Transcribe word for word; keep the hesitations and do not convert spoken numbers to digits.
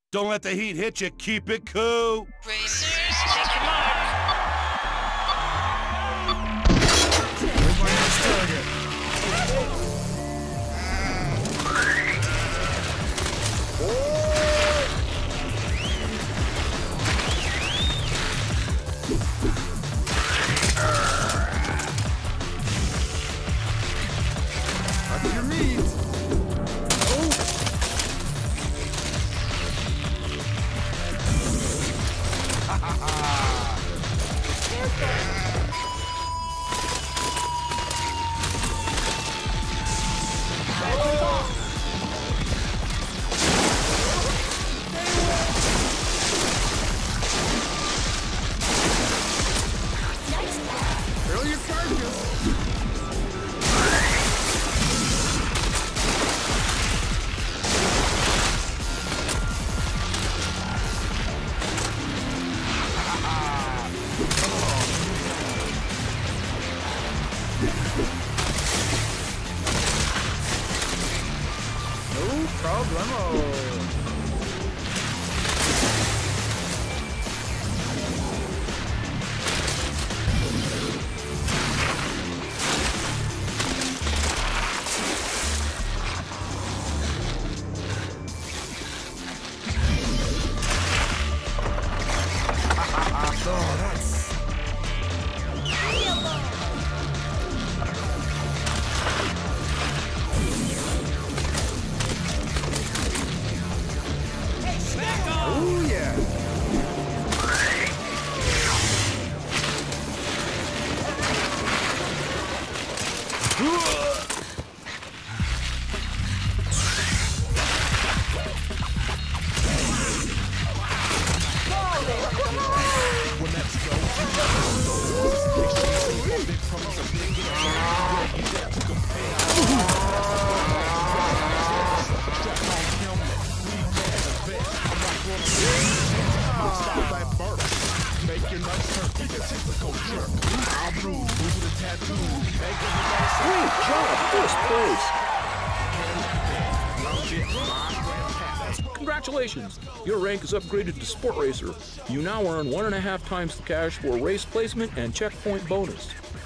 Don't let the heat hit you. Keep it cool. Racers, take your mark. Everybody next target. Watch your meat. Throw your carcass. No problemo. Oh, that's... Oh, yeah. Great job, first place. Congratulations, your rank is upgraded to Sport Racer. You now earn one and a half times the cash for race placement and checkpoint bonus.